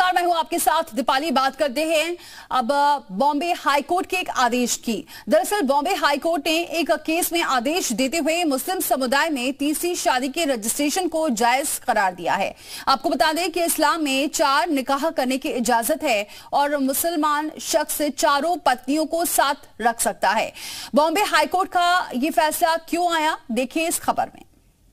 नमस्कार, मैं हूं आपके साथ दीपाली। बात करते हैं अब बॉम्बे हाईकोर्ट के एक आदेश की। दरअसल बॉम्बे हाईकोर्ट ने एक केस में आदेश देते हुए मुस्लिम समुदाय में तीसरी शादी के रजिस्ट्रेशन को जायज करार दिया है। आपको बता दें कि इस्लाम में 4 निकाह करने की इजाजत है और मुसलमान शख्स 4 पत्नियों को साथ रख सकता है। बॉम्बे हाईकोर्ट का ये फैसला क्यों आया, देखिए इस खबर में।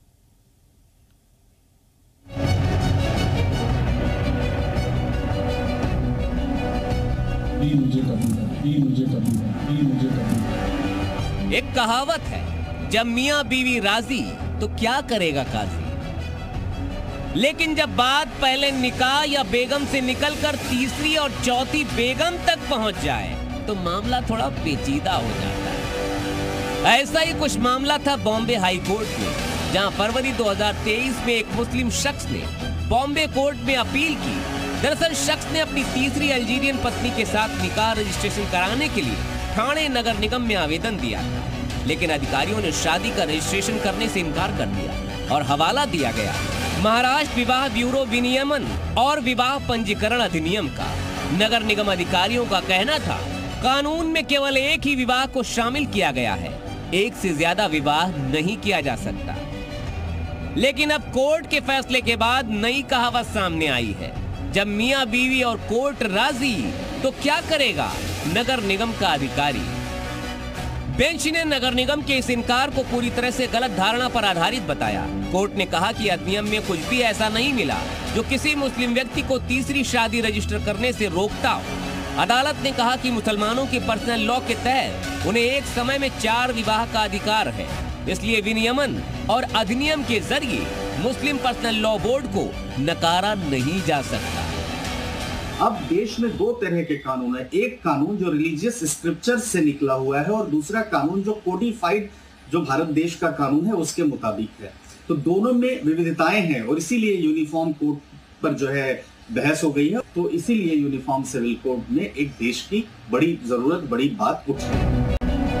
एक कहावत है, जब मियां बीवी राजी तो क्या करेगा काजी। लेकिन जब बात पहले निकाह या बेगम से निकलकर तीसरी और चौथी बेगम तक पहुंच जाए तो मामला थोड़ा पेचीदा हो जाता है। ऐसा ही कुछ मामला था बॉम्बे हाई कोर्ट में, जहां फरवरी 2023 में एक मुस्लिम शख्स ने बॉम्बे कोर्ट में अपील की। दरअसल शख्स ने अपनी तीसरी अल्जीरियन पत्नी के साथ निकाह रजिस्ट्रेशन कराने के लिए ठाणे नगर निगम में आवेदन दिया था, लेकिन अधिकारियों ने शादी का रजिस्ट्रेशन करने से इनकार कर दिया और हवाला दिया गया महाराष्ट्र विवाह ब्यूरो विनियमन और विवाह पंजीकरण अधिनियम का। नगर निगम अधिकारियों का कहना था, कानून में केवल एक ही विवाह को शामिल किया गया है, एक से ज्यादा विवाह नहीं किया जा सकता। लेकिन अब कोर्ट के फैसले के बाद नई कहावत सामने आई है, जब मियां बीवी और कोर्ट राजी तो क्या करेगा नगर निगम का अधिकारी। बेंच ने नगर निगम के इस इनकार को पूरी तरह से गलत धारणा पर आधारित बताया। कोर्ट ने कहा कि अधिनियम में कुछ भी ऐसा नहीं मिला जो किसी मुस्लिम व्यक्ति को तीसरी शादी रजिस्टर करने से रोकता हो। अदालत ने कहा कि मुसलमानों के पर्सनल लॉ के तहत उन्हें एक समय में 4 विवाह का अधिकार है, इसलिए विनियमन और अधिनियम के जरिए मुस्लिम पर्सनल लॉ बोर्ड को नकारा नहीं जा सकता। अब देश में 2 तरह के कानून है, एक कानून जो रिलीजियस स्क्रिप्चर से निकला हुआ है और दूसरा कानून जो कोडिफाइड जो भारत देश का कानून है उसके मुताबिक है। तो दोनों में विविधताएं हैं और इसीलिए यूनिफॉर्म कोड पर जो है बहस हो गई है। तो इसीलिए यूनिफॉर्म सिविल कोड में एक देश की बड़ी जरूरत, बड़ी बात उठ रही है।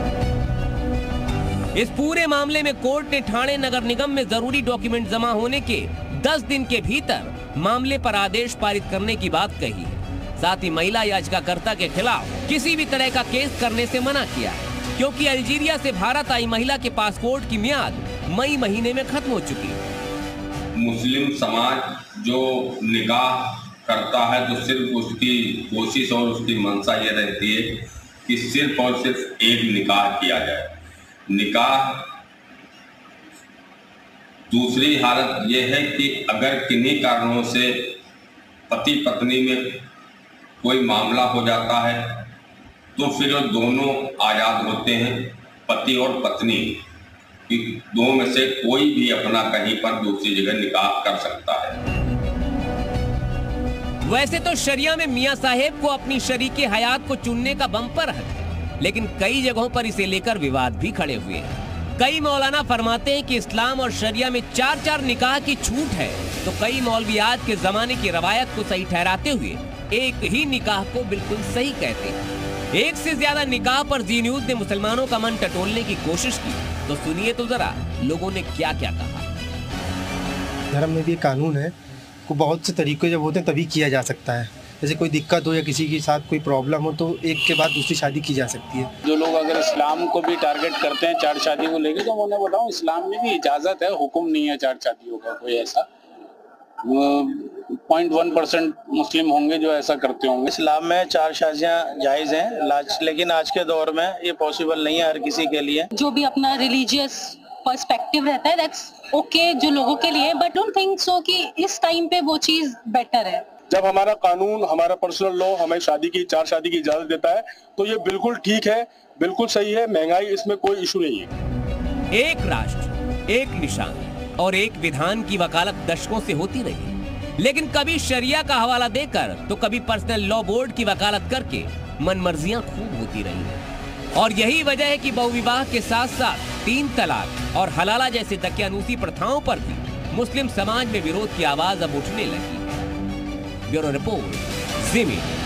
इस पूरे मामले में कोर्ट ने ठाणे नगर निगम में जरूरी डॉक्यूमेंट जमा होने के 10 दिन के भीतर मामले पर आदेश पारित करने की बात कही है। साथ ही महिला याचिकाकर्ता के खिलाफ किसी भी तरह का केस करने से मना किया है, क्योंकि अल्जीरिया से भारत आई महिला के पासपोर्ट की मियाद मई महीने में खत्म हो चुकी है। मुस्लिम समाज जो निकाह करता है तो सिर्फ उसकी कोशिश और उसकी मंशा ये रहती है कि सिर्फ और सिर्फ एक निकाह किया जाए। निकाह दूसरी हालत यह है कि अगर किन्हीं कारणों से पति पत्नी में कोई मामला हो जाता है तो फिर दोनों आज़ाद होते हैं, पति और पत्नी कि दोनों में से कोई भी अपना कहीं पर दूसरी जगह निकाह कर सकता है। वैसे तो शरिया में मियां साहेब को अपनी शरीके हयात को चुनने का बम्पर हक है, लेकिन कई जगहों पर इसे लेकर विवाद भी खड़े हुए हैं। कई मौलाना फरमाते हैं कि इस्लाम और शरिया में 4 निकाह की छूट है, तो कई मौलवी आज के जमाने की रवायत को सही ठहराते हुए एक ही निकाह को बिल्कुल सही कहते हैं। एक से ज्यादा निकाह पर जी न्यूज ने मुसलमानों का मन टटोलने की कोशिश की, तो सुनिए तो जरा लोगों ने क्या क्या कहा। धर्म में भी कानून है, को बहुत से तरीके जब होते हैं तभी किया जा सकता है। जैसे कोई दिक्कत हो या किसी के साथ कोई प्रॉब्लम हो तो एक के बाद दूसरी शादी की जा सकती है। जो लोग अगर इस्लाम को भी टारगेट करते हैं 4 शादी को लेके, तो मैं उन्हें बताऊं इस्लाम में भी इजाजत है, हुक्म नहीं है 4 शादियों का कोई ऐसा। 0.1% मुस्लिम होंगे जो ऐसा करते होंगे। इस्लाम में 4 शादियां जायज हैं, लेकिन आज के दौर में ये पॉसिबल नहीं है हर किसी के लिए। जो भी अपना रिलीजियस पर्सपेक्टिव रहता है दैट्स ओके जो लोगों के लिए, बट डोंट थिंक सो कि इस टाइम पे वो चीज बेटर है। जब हमारा कानून, हमारा पर्सनल लॉ हमें 4 शादी की इजाजत देता है तो ये बिल्कुल ठीक है, बिल्कुल सही है। महंगाई, इसमें कोई इशू नहीं है। एक राष्ट्र, एक निशान और एक विधान की वकालत दशकों से होती रही, लेकिन कभी शरिया का हवाला देकर तो कभी पर्सनल लॉ बोर्ड की वकालत करके मनमर्जियां खूब होती रही। और यही वजह है कि बहुविवाह के साथ साथ 3 तलाक और हलाला जैसे दकियानूसी प्रथाओं पर भी मुस्लिम समाज में विरोध की आवाज अब उठने लगी। Bureau report, Zee media.